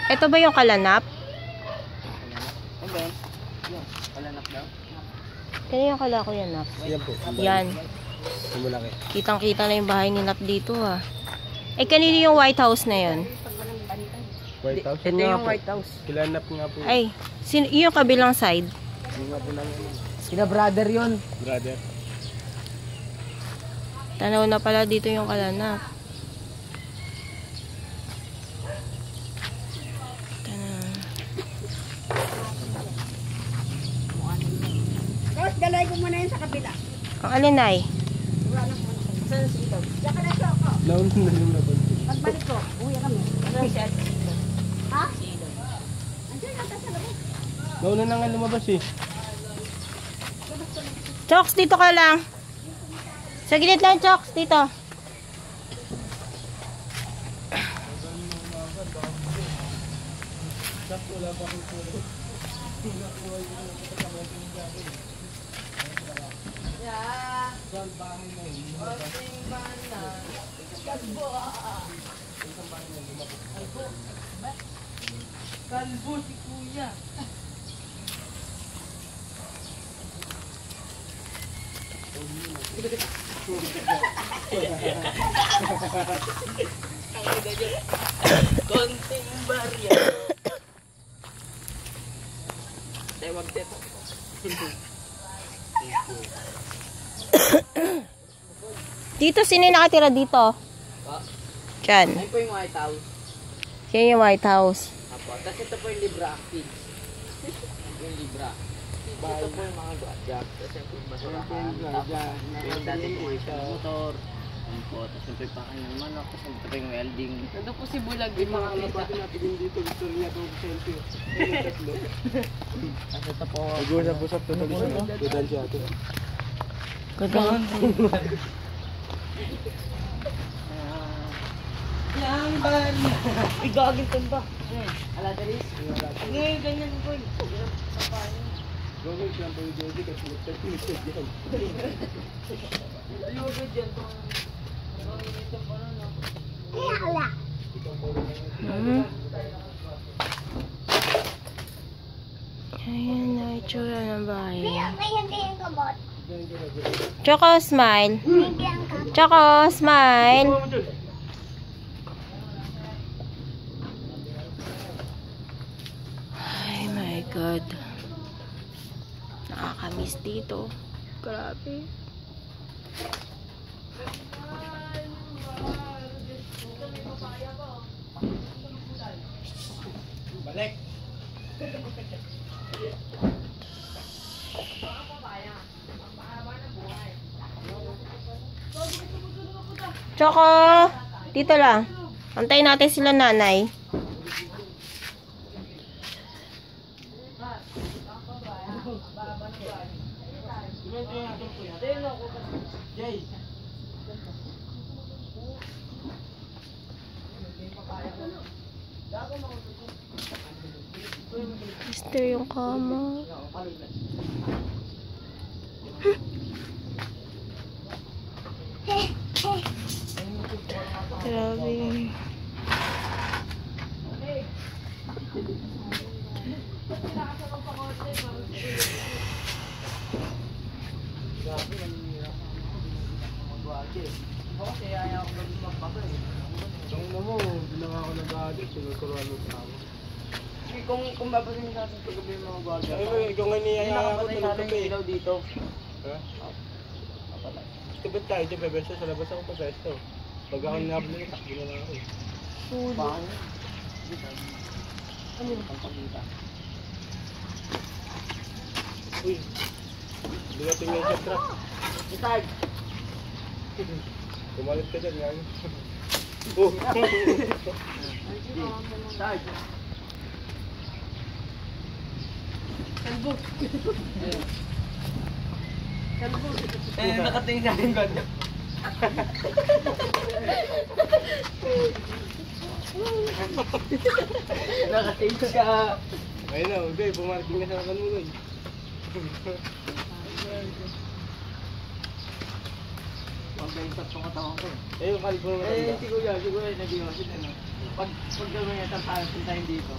Ito ba yung kalanap? Ano ba yun? Yan, kalanap daw. Kaya yung kala ko yan, Nap. Yan po. Yan. Yung malaki. Kitang-kita na yung bahay ni Nap dito, ah. Eh, kanino yung White House na yun? White House? Ito yung White House. Kilanap nga po. Ay, yung kabilang side. Yung nga po namin. Sina brother yun. Brother. Tanaw na pala dito yung kalanap. Tapos dalay ko muna yun sa kabila. Ang alin, Nay? Wala na muna. Saan si Ito? Diyan ka na siya ako. Naun na yung nabansin. Pagbalik ko, uwi kami. Ha? Andiyan ka sa labas. Nauna na nga lumabas eh. Choks, dito ka lang. Sa gilid lang, Choks, dito. Kalbo si Kuya. Konting barya. Tewag dito. Dito, sino yung nakatira dito? Diyan. Ayun po yung White House. Yan yung White House. Apo. Tapos ito po yung Libra Kids. Yung Libra. Ito po yung mga gadget. Tapos yung po yung basurahan. Tapos yung dati po yung motor. Ayun po. Tapos yung po yung pakain ng manok. Tapos yung po yung welding. Ito po si Bulag. Yung mga kita. natin dito. Gusto niya itong selfie. Tapos ito po. Nag-usap-usap to. Tudan siya ito. Gagawin. Yang ban! Igagin to ba? Ala dalis? Ngayon ganyan po. Gawin siya po yung Jody kasi nagtag-inisip yan. Ayoko dyan po. Gawin ito pa na no. Ayan na, itsura ng bahay. May hindi yung kamot. Choco, smile. Hindi ang kamot. Choco, smile. Ay, my God. Nakakamiss dito. Grabe. Balik! Choco, dito lang. Antayin natin sila nanay. Mister yung kama. Grabe. Ang ina mo, bilang ako nag-addict, sinuturuan mo sa ako. Kung babasin sa atin paggabi yung mga gwaga. Ay, ikaw nga Hindi niyaya ako, nakapatay tulog natin ka yung eh. ilaw dito. Ha? Tibet tayo dyan, bebesto, sa labas ako pa besto. Pag ako nablo, takbo na lang ako eh. Bakit? Ano yung pangpagita? Uy, dumating na siya truck. Itag! Kumalit ka dyan, yan. Oh! Itag! Kalbo! Kalbo! Eh, nakatingin sa akin ganda. Nakatingin ka. Ayun na, hindi, pumarking na sa kanunoy. Huwag kayo sa katawan ko. Eh, yung kalbo mo Eh, si Kuya nag-iwasin ano. Pag gawin niya, tapos puntahin dito.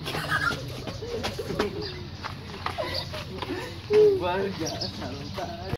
Warga, saluntaan.